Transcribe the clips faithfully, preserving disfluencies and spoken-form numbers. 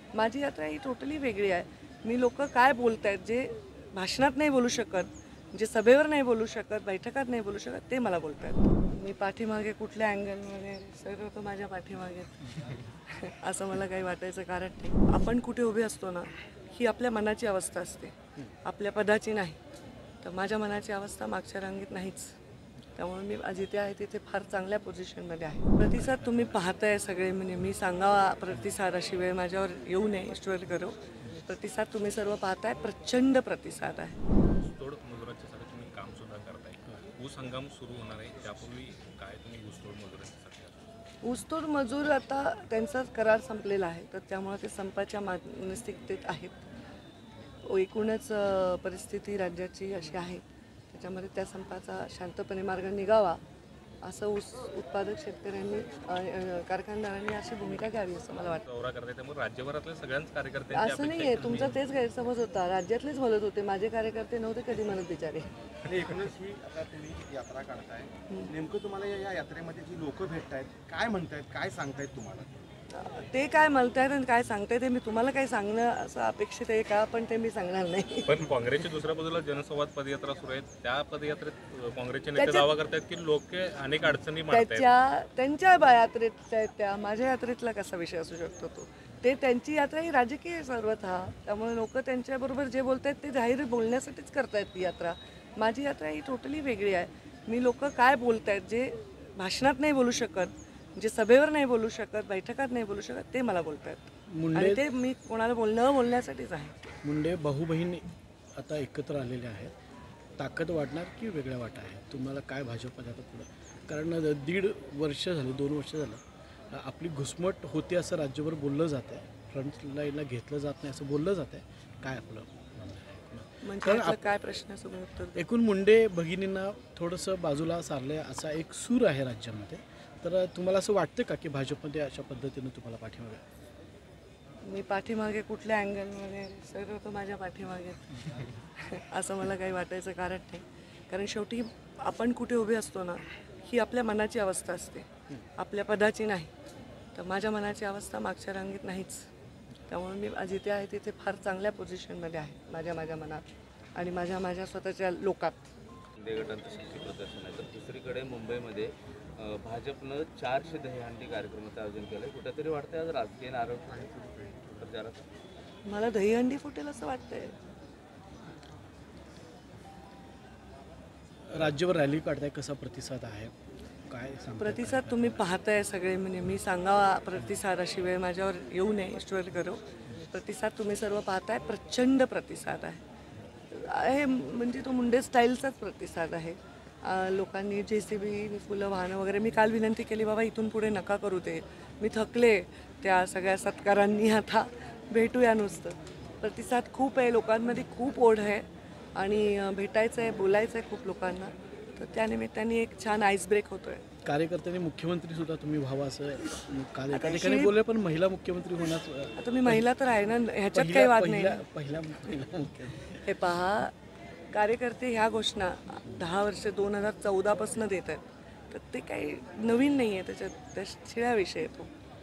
माझी यात्रा ही टोटली वेगळी आहे. मी लोक काय बोलत आहेत, जे भाषणात नाही बोलू शकत, जे सभेवर नाही बोलू शकत, बैठकात नाही बोलू शकत, ते मला बोलत आहेत. मी पाठीमागे कुठल्या अँगलमध्ये सर्व तो माझ्या पाठीमागे असं मला काही वाटायचं कारण नाही. आपण कुठे उभे असतो ना, ही आपल्या मनाची अवस्था असते, आपल्या पदाची नाही. तर माझ्या मनाची अवस्था मागच्या रांगेत नाहीच. त्यामुळे मी जिथे आहे तिथे फार चांगल्या पोझिशनमध्ये आहे. प्रतिसाद तुम्ही पाहताय सगळे, म्हणजे मी सांगावा प्रतिसाद अशी वेळ माझ्यावर येऊ नये, ईश्वर करो. प्रतिसाद तुम्ही सर्व पाहताय, प्रचंड प्रतिसाद आहे. ऊसतोड मजुरांच्यासाठी तुम्ही काम सुद्धा करताय. ऊस हंगाम सुरू होणार आहे, त्यापूर्वी काय तुम्ही ऊसतोड मजुरांच्यासाठी? ऊसतोड मजूर आता त्यांचा करार संपलेला आहे, तर त्यामुळे ते संपाच्या मानसिकतेत आहेत. एकूणच परिस्थिती राज्याची अशी आहे, त्याच्यामध्ये त्या संपाचा शांतपणे मार्ग निघावा असं ऊस उत्पादक शेतकऱ्यांनी कारखानदारांनी अशी भूमिका घ्यावी असं मला वाटतं. दौरा करताय त्यामुळे राज्यभरातल्या सगळ्याच कार्यकर्ते असं नाही आहे, तुमचा तेच गैरसमज होता. राज्यातलेच म्हणत होते, माझे कार्यकर्ते नव्हते कधी म्हणत बिचारे. एकूणच ही आता तुम्ही यात्रा काढताय, नेमकं तुम्हाला या यात्रेमध्ये जी लोक भेटतायत काय म्हणतायत, काय सांगतायत तुम्हाला? ते काय म्हणतायत आणि काय सांगतायत ते मी तुम्हाला काही सांगणं असं अपेक्षित आहे का, पण ते मी सांगणार नाही. पण काँग्रेसच्या दुसऱ्या बाजूला जनसंवाद पदयात्रा सुरू आहे, त्या पदयात्रेत काँग्रेसचे नेते दावा करतात की लोक अनेक अडचणी मांडतायत. त्याच्या त्यांच्या यात्रेत त्या माझ्या यात्रेतला कसा विषय असू शकतो तो? ते त्यांची यात्रा ही राजकीय सर्वथा, त्यामुळे लोक त्यांच्याबरोबर जे बोलत आहेत ते जाहीर बोलण्यासाठीच करतायत ती यात्रा. माझी यात्रा ही टोटली वेगळी आहे. मी लोक काय बोलत आहेत, जे भाषणात नाही बोलू शकत, जे सभेवर नाही बोलू शकत, बैठकात नाही बोलू शकत, ते मला बोलत आहेत. आणि ते मी कोणाला बोल न बोलण्यासाठीच आहे. मुंडे भाऊ बहीण आता एकत्र आलेले आहेत, ताकद वाढणार की वेगळ्या वाटा आहे? तुम्हाला काय भाजपमध्ये आता पुढं, कारण दीड वर्ष झाले, दोन वर्ष झालं आपली घुसमट होते असं राज्यभर बोललं जात आहे, फ्रंट लाईनला घेतलं जात नाही असं बोललं जात आहे, काय आपलं म्हणजे काय प्रश्नाचं उत्तर? एकूण मुंडे भगिनींना थोडंसं बाजूला सारले असा एक सूर आहे राज्यामध्ये, तर तुम्हाला असं वाटतं का की भाजपमध्ये अशा पद्धतीनं तुम्हाला पाठिंबा? मी पाठीमागे कुठल्या अँगलमध्ये सर्व तो माझ्या पाठीमागे असं मला काही वाटायचं कारण नाही. कारण शेवटी आपण कुठे उभे असतो ना, ही आपल्या मनाची अवस्था असते, आपल्या पदाची नाही. तर माझ्या मनाची अवस्था मागच्या रांगेत नाहीच. त्यामुळे मी जिथे आहे तिथे फार चांगल्या पोझिशनमध्ये आहे, माझ्या माझ्या मनात आणि माझ्या माझ्या स्वतःच्या लोकात. शिंदे गटांचं शक्ती प्रदर्शन आहे, तर दुसरीकडे मुंबईमध्ये भाजपनं चारशे दहीहंडी कार्यक्रमाचं आयोजन केलं आहे. कुठेतरी वाटतंय आज राजकीय नारळ प्रचारात मला दहीहंडी फुटेल असं वाटतंय. राज्यभर रॅली काढताय, कसा प्रतिसाद आहे, काय सांगताय? प्रतिसाद तुम्ही पाहताय सगळे, म्हणजे मी सांगावा प्रतिसाद अशी वेळ माझ्यावर येऊ नये, ईश्वर करो. प्रतिसाद तुम्ही सर्व पाहताय, प्रचंड प्रतिसाद आहे. म्हणजे तो मुंडे स्टाईलचाच प्रतिसाद आहे. लोकांनी जे सी बी फुलं वाहनं वगैरे, मी काल विनंती केली बाबा इथून पुढे नका करू ते, मी थकले त्या सगळ्या सत्कारांनी, आता भेटूया नुसतं. प्रतिसाद खूप आहे, लोकांमध्ये खूप ओढ आहे आणि भेटायचं आहे, बोलायचं आहे खूप लोकांना. तर त्यानिमित्ताने एक छान आईस ब्रेक होतोय. कार्यकर्त्यांनी मुख्यमंत्री सुद्धा तुम्ही व्हावं असं काल एका ठिकाणी बोलले, पण महिला मुख्यमंत्री होणार. आता मी महिला तर आहे ना, ह्याच्यात काही वाद नाही. पहिला हे पहा, कार्यकर्ते ह्या घोषणा दहा वर्ष दोन हजार चौदापासून देत आहेत, तर ते काही नवीन नाही आहे, त्याच्यात त्या शिळा विषय येतो.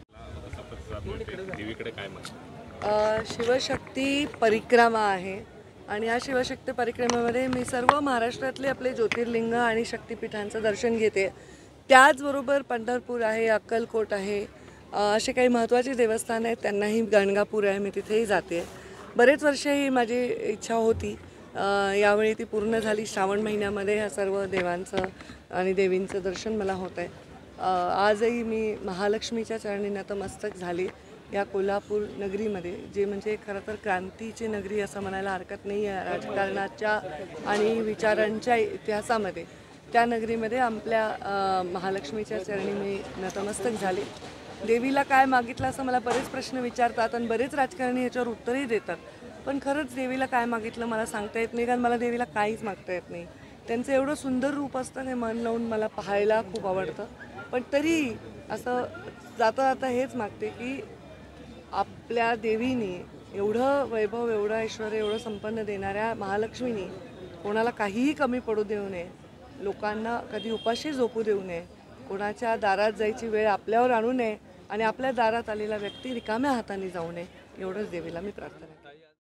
शिवशक्ती परिक्रमा आहे आणि या शिवशक्ती परिक्रमेमध्ये मी सर्व महाराष्ट्रातले आपले ज्योतिर्लिंग आणि शक्तिपीठांचं दर्शन घेते. त्याचबरोबर पंढरपूर आहे, अक्कलकोट आहे, असे काही महत्त्वाचे देवस्थान आहेत, त्यांनाही गाणगापूर आहे, मी तिथेही जाते. बरेच वर्ष ही माझी इच्छा होती, यावेळी ती पूर्ण झाली. श्रावण महिन्यामध्ये ह्या सर्व देवांचं आणि देवींचं दर्शन मला होतं आहे. आजही मी महालक्ष्मीच्या चरणी नतमस्तक झाली या कोल्हापूर नगरीमध्ये, जे म्हणजे खरं तर क्रांतीची नगरी असं म्हणायला हरकत नाही आहे राजकारणाच्या आणि विचारांच्या इतिहासामध्ये. त्या नगरीमध्ये आपल्या महालक्ष्मीच्या चरणी मी नतमस्तक झाली. देवीला काय मागितलं असं मला बरेच प्रश्न विचारतात आणि बरेच राजकारणी ह्याच्यावर उत्तरही देतात, पण खरंच देवीला काय मागितलं मला सांगता येत नाही, कारण मला देवीला काहीच मागता येत नाही. त्यांचं एवढं सुंदर रूप असतं, हे मन लावून मला पाहायला खूप आवडतं. पण तरी असं जाता जाता हेच मागते की आपल्या देवीने एवढं वैभव, एवढं ऐश्वर, एवढं संपन्न देणाऱ्या महालक्ष्मीने कोणाला काहीही कमी पडू देऊ नये, लोकांना कधी उपाशी झोपू देऊ नये, कोणाच्या दारात जायची वेळ आपल्यावर आणू नये आणि आपल्या दारात आलेला व्यक्ती रिकाम्या हाताने जाऊ नये. एवढंच देवीला मी प्रार्थना करते.